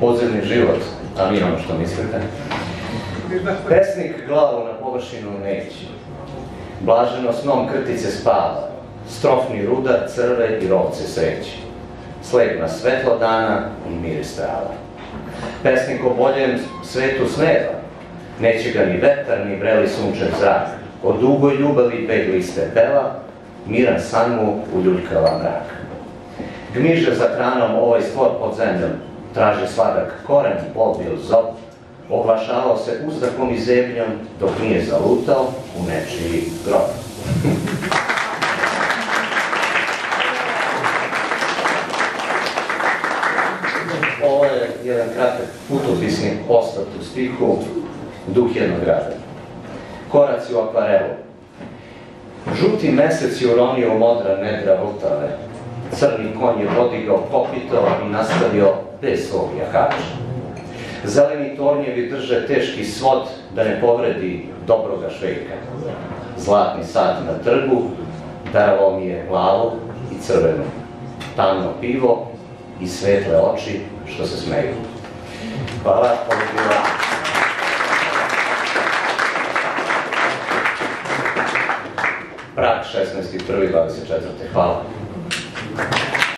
podzemni život, a mi ono što mislite. Pesnik glavu na površinu neće, blaženo snom krtice spava, strofni rudar crve i rovce sreće, slep na svetlo dana i miris trava. Pesnik o boljem svetu sneva, neće ga ni vetar, ni vreli sunčev zrak, o dugoj ljubavi pegli stepela, miran san mu uljuljkava mrak. Gmiže za hranom ovaj stvor pod zemljom, traže svadak koren, pobil zob, oglašavao se uzdakom i zebnjom, dok nije zalutao u nečiji grob. Ovo je jedan kratak putopisni ostat u stihu, duh jednog grada. Koraci u akvarelu. Žuti mesec je uronio u modra nedra Vltave. Crni konj je podigao kopito i nastavio bez svog jahača. Zeleni tornjevi drže teški svod da ne povredi dobroga švejka. Zlatni sat na trgu darovao mi je glavu i crvenu, tamno pivo i svetle oči što se smeju. Hvala, pozitiva. Prag 16.1.24. Hvala.